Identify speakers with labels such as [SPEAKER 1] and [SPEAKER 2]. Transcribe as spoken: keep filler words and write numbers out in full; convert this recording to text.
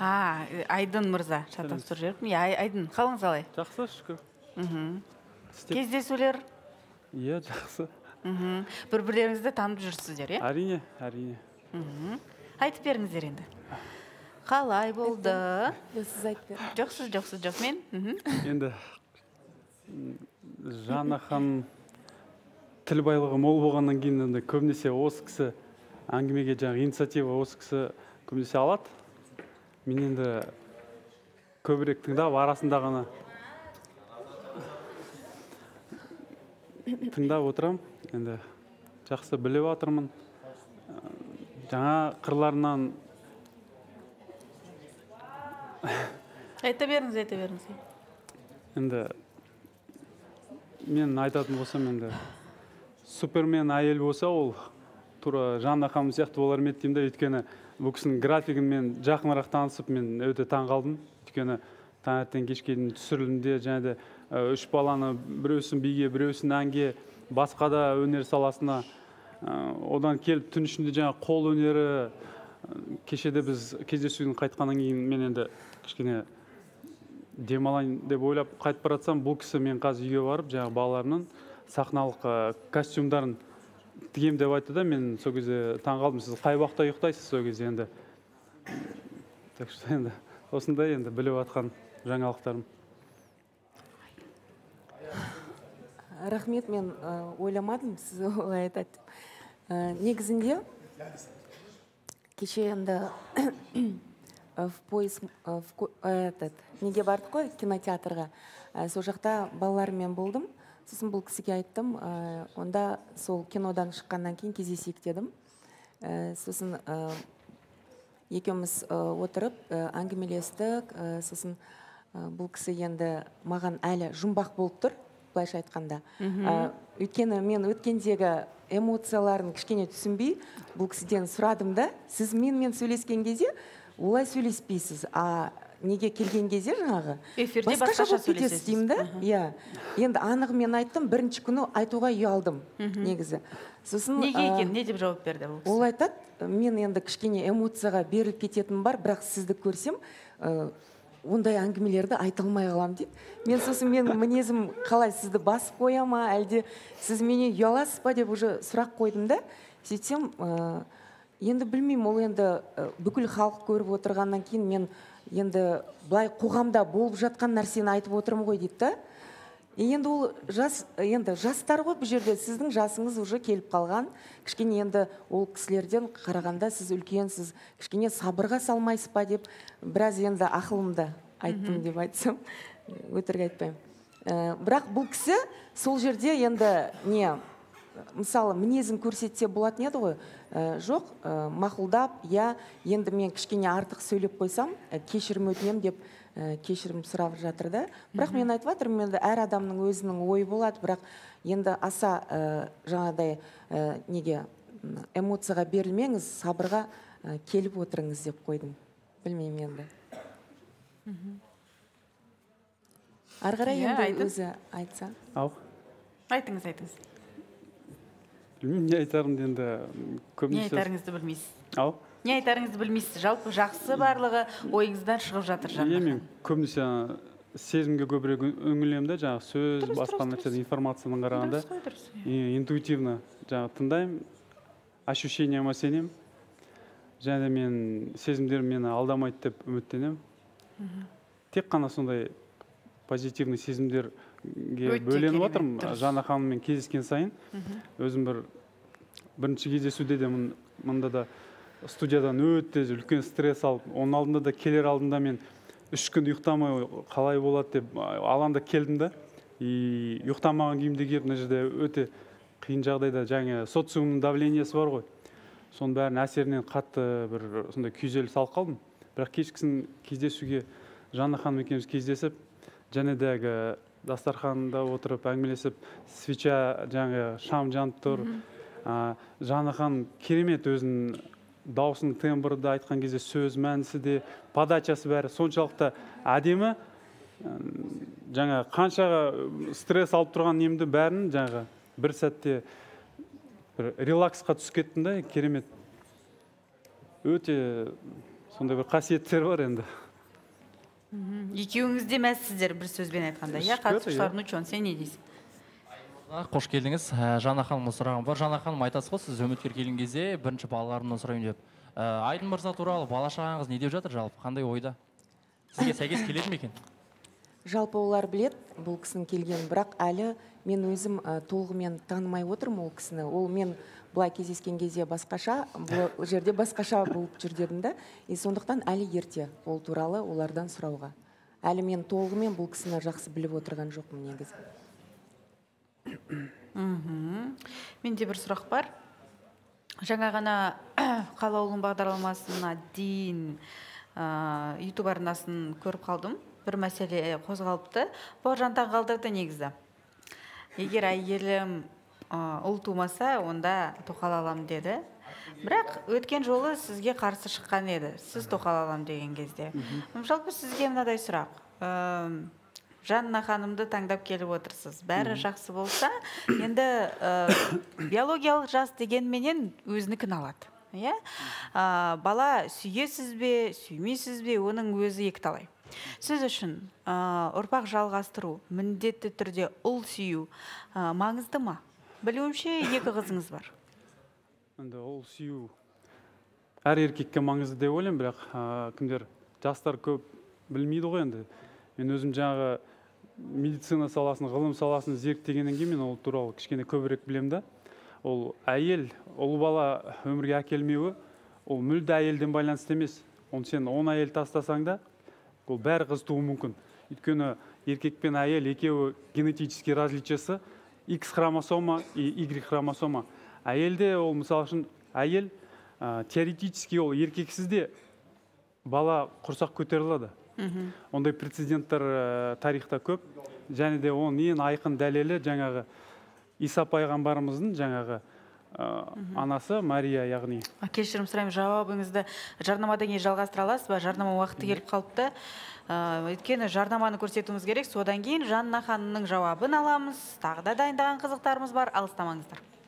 [SPEAKER 1] А, Айдын мырза, шатас тұр жеріп. Айдын, қалыңыз қалай?
[SPEAKER 2] Жақсы, шүкір.
[SPEAKER 1] Кездесулер?
[SPEAKER 2] Иә, жақсы.
[SPEAKER 1] Бір-бірлеріңізді танып жүрсіздер, е?
[SPEAKER 2] Әрине, әрине.
[SPEAKER 1] Айтып беріңіздер енді. Қалай болды?
[SPEAKER 3] Сіз айтып бер.
[SPEAKER 1] Жоқсыз, жоқсыз, жоқ мен.
[SPEAKER 2] Енді Жанна ханым тіл байлығы мол болғаннан кейін көбінесе осы кісі әңгімеге жаңағы инициатива осы кісі көбінесе алады. Мен енді көбірек тыңдап, арасында ғана тыңдап отырам. Енді жақсы біліп отырмын. Жаңа қырларынан
[SPEAKER 1] айта беріңіз, айта беріңіз.
[SPEAKER 2] Енді мен айтатын болсам, енді супермен әйел болса, ол тура Жанна ханым сияқты болар ма еді деймін де, өйткені бұл кісінің графигін мен жақынырақ танысып, мен өте таң қалдым. Өйткені таңертең кешке дейін түсірілімде және де үш баланы біреусін биге, біреусін әнге, басқа да өнер саласына, одан келіп түн ішінде жаңа қол өнері, кешеде біз кездесуден қайтқаннан кейін мен енді кішкене демалайын деп ойлап қайтып баратсам, бұл кісі мен қазір үйге барып, жаңағы балаларының сахналық костюмдарын тігем деп айтты да, мен сол кезде таң қалдым. Сіз қай уақытта ұйықтайсыз сол кезде енді. Так что енді осындай енді біліп атқан жаңалықтарым.
[SPEAKER 3] Рахмет, мен ойламадым сіз олай айтады. Негізінде кеше енді в поиск этот неге бардық қой, кинотеатрға. Сол жақта балалармен болдым. Сосын бұл кісіге айттым, онда сол кинодан шыққаннан кейін кездесейік дедім. Сосын екеуміз отырып әңгімелестік. Сосын бұл кісі енді маған әлі жұмбақ болып тұр, былайша айтқанда. Өйткені мен өткендегі эмоцияларын кішкене түсінбей, бұл кісіден сұрадым да, сіз менімен сөйлескен кезде олай сөйлеспейсіз, а неге келген кезде жаңағы
[SPEAKER 1] эфирде басқаша сөйлесесіз
[SPEAKER 3] деймін да. Иә. Енді анығы мен айттым, бірінші күні айтуға ұялдым негізі. Сосын
[SPEAKER 1] неге екен, не деп жауап берді бұл кісі?
[SPEAKER 3] Ол айтады, мен енді кішкене эмоцияға беріліп кететінім бар, бірақ сізді көрсем, ондай әңгімелерді айта алмай қалам дейді. Мен сосын мен мінезім қалай, сізді басып қоя ма, әлде сіз менен ұяласыз ба деп уже сұрақ қойдым да. Сөйтсем, енді білмеймін, ол енді бүкіл халық көріп отырғаннан кейін мен енді былай қоғамда болып жатқан нәрсені айтып отырмын ғой дейді да. Енді ол жас, енді жастар ғой бұл жерде, сіздің жасыңыз уже келіп қалған. Кішкене енді ол кісілерден қарағанда сіз үлкенсіз, кішкене сабырға салмайсыз ба деп, біраз енді ақылымды айттым деп айтсам, өтірік айтпаймын. Бірақ бұл кісі сол жерде енді не, мысалы мінезін көрсетсе болатын еді ғой, жоқ, мақұлдап, я енді мен кішкене артық сөйлеп қойсам, кешірім өтінем деп кешірім сұрап жатыр да. Бірақ мен айтып жатырмын, енді әр адамның өзінің ойы болады, бірақ енді аса жаңағыдай неге эмоцияға берілмеңіз, сабырға келіп отырыңыз деп қойдым. Білмеймін енді. Ары қарай енді өзі айтса.
[SPEAKER 2] Ау.
[SPEAKER 1] Айтыңыз, айтыңыз.
[SPEAKER 2] Білмеймін, не айтарымды енді көбінесе.
[SPEAKER 1] Не айтарыңызды білмейсіз.
[SPEAKER 2] Ау.
[SPEAKER 1] Не айтарыңызды білмейсіз. Жалпы жақсы барлығы ойыңыздан шығып жатыр жаңағы.
[SPEAKER 2] Мен көбінесе сезімге көбірек үңілемін да, жаңағы сөз, басқа нәрседен информациядан қарағанда. Интуитивно жаңағы тыңдаймын, ощущениема сенемін. Және мен сезімдерім мені алдамайды деп үміттенемін. Тек қана сондай позитивный сезімдерге бөленіп отырмын. Жанна ханыммен кездескен сайын өзім бір бірінші кездесуде де мұнда да студиядан өте үлкен стресс алып, оның алдында да келер алдында мен үш күн ұйықтамай қалай болады деп алаңда келдім да. И ұйықтамаған күйімде келіп, мына жерде өте қиын жағдайда жаңа социумның давлениесі бар ғой. Соның бәрінің әсерінен қатты бір сондай күйзеліс салып қалдым. Бірақ кешкісін кездесуге Жанна ханым екеуміз кездесіп, және дәгі дастарханда отырып әңгімелесіп, свеча жаңа шам жанып тұр. Жанна ханым керемет өзінің дауысының тембры да айтқан кезде сөз мәнісі де, подачасы бәрі соншалықты әдемі. Жаңа қаншаға стресс алып тұрған немді бәрін жаңа бір сәтте бір релаксқа түсіп кеттім да, керемет. Өте сондай бір қасиеттері бар енді.
[SPEAKER 1] Екеуіңіз де мәзсіздер бір сөзбен айтқанда. Иә, қатысушылардың учен, сен не дейсің?
[SPEAKER 4] Қош келдіңіз. Жана ханым сұрағым бар. Жана ханым, айтасыз ғой, сіз үміткер келген кезде бірінші балаларымнан сұрайын деп. Айдын мырза туралы бала шағаңыз не деп жатыр жалпы? Қандай ойда? Сізге сәйкес келеді ме екен?
[SPEAKER 3] Жалпы олар білет, бұл кісінің келгенін, бірақ әлі мен өзім толығымен танымай отырмын ол кісіні. Ол мен былай кездескен кезде басқаша, бұл жерде басқаша болып жүр дедім да. И сондықтан әлі ерте ол туралы олардан сұрауға. Әлі мен толығымен бұл кісіні жақсы біліп отырған жоқпын негізі.
[SPEAKER 1] Менде бір сұрақ бар. Жаңа ғана қалаулың бағдарламасына дейін YouTube арнасын көріп қалдым. Бір мәселе қозғалыпты. Бауыржан таң қалдырды негізі. Егер әйелім ұл тумаса, онда тоқал алам деді. Бірақ өткен жолы сізге қарсы шыққан еді. Сіз тоқал алам деген кезде. Жалпы сізге мынадай сұрақ. Жанна ханымды таңдап келіп отырсыз. Бәрі жақсы болса, енді биологиялық жас дегенменен өзінікін алады. Бала сүйесіз бе, сүймейсіз бе, оның өзі екіталай. Сіз үшін ұрпақ жалғастыру, міндетті түрде ұл сүю маңызды ма? Білуімше, екі қызыңыз бар.
[SPEAKER 2] Енді ұл сүю әр еркекке маңызды деп ойлаймын, бірақ кімдер жастар көп білмейді ғой енді. Мен өзім жаңағы медицина саласын, ғылым саласын зерттегеннен кейін мен ол туралы кішкене көбірек білемін да. Ол әйел, ұл бала өмірге әкелмеуі, ол мүлде әйелден байланысты емес. Оны сен он әйел тастасаң да, ол бәрі қыз туы мүмкін. Өйткені еркек пен әйел екеуі генетический различиясы X хромосома и Y хромосома. Әйелде ол мысалы үшін әйел теоретически ол еркексіз де бала құрсақ көтеріледі. Ондай прецеденттер тарихта көп. Және де оның ең айқын дәлелі жаңағы Иса пайғамбарымыздың жаңағы анасы Мария, яғни.
[SPEAKER 1] Кешірім сұрайым, жауабыңызды жарнамадан кейін жалғастыра аласыз ба? Жарнама уақыты келіп қалыпты. Өйткені жарнаманы көрсетуіміз керек. Содан кейін Жанна ханымның жауабын аламыз. Тағы да дайындаған қызықтарымыз бар. Алыстамаңыздар.